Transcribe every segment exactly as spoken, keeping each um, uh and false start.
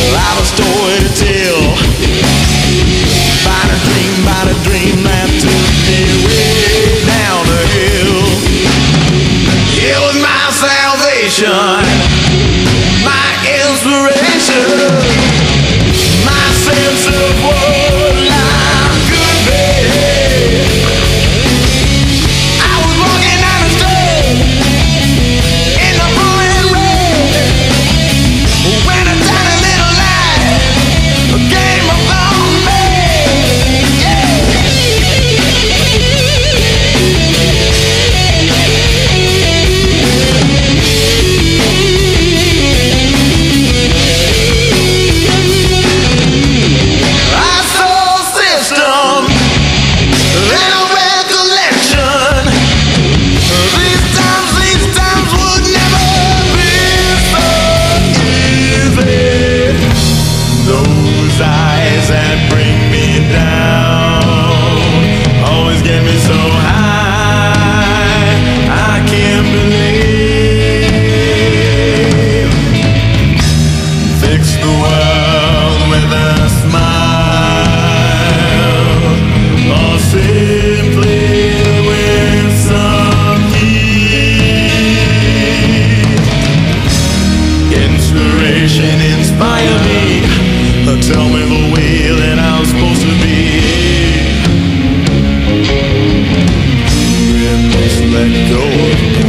I have a story to tell about a dream, about a dream that took me way down the hill. It was my salvation, my inspiration, my sense of what life could be. I was walking down the street in the pouring rain when a tiny little light came upon me. Yeah. I saw a system and a recollection. These times, these times would never be so easy. Those eyes that bring me down always get me so high, I can't believe. Fix the world with a smile, or simply with some heat. Inspiration inspire me, tell me the way that I'm supposed to be. We must let go of me.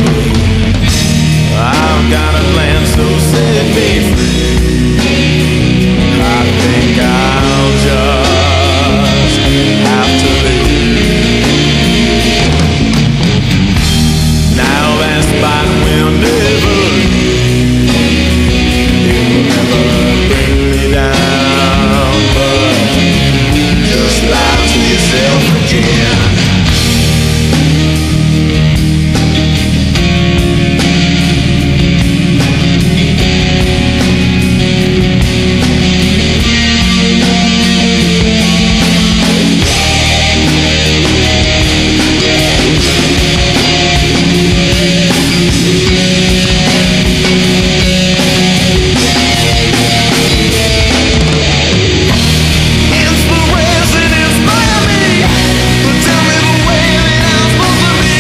I've got a plan, so set me free. I think I'll just have to leave. Now that spot will never leave. It will never bring me down, but just lie to yourself again. Inspiration inspire me, tell me the way that I'm supposed to be.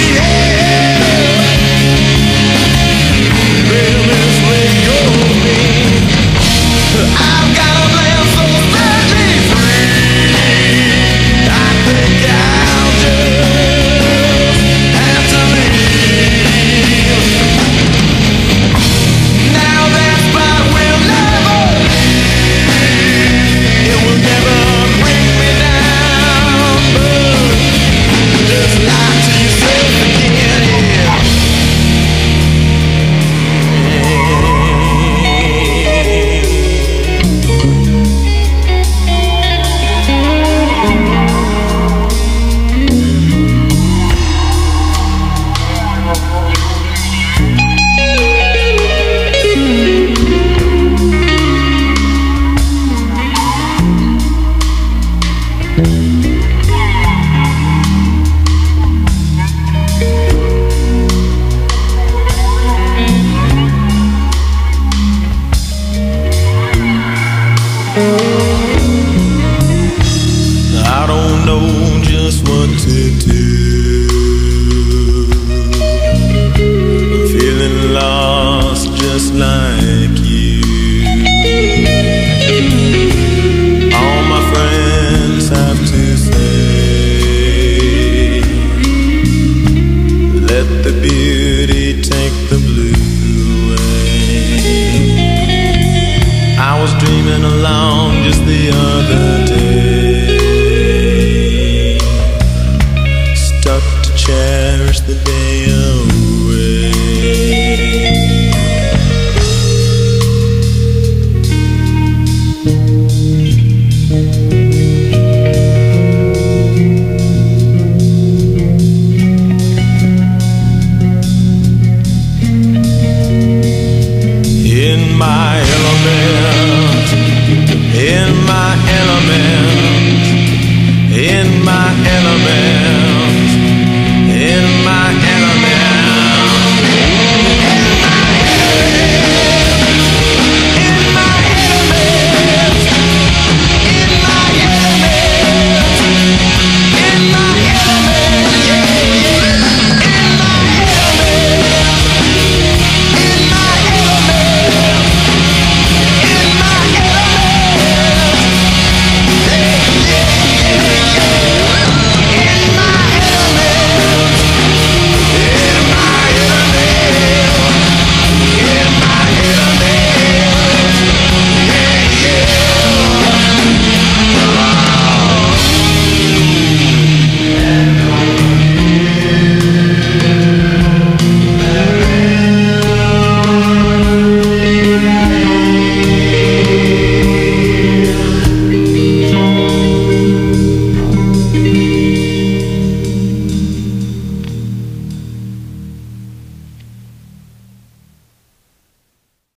Baby, just let go of me. I've got a plan, so set me free. I think I'll just have to leave. Now that spot will never leave. It will never bring me down, but just lie to yourself again, yeah. I don't know just what to do. I'm feeling lost just like you. All my friends have to say, let the beauty take the blue away. I was dreaming alone just the other day, stuck to cherish the day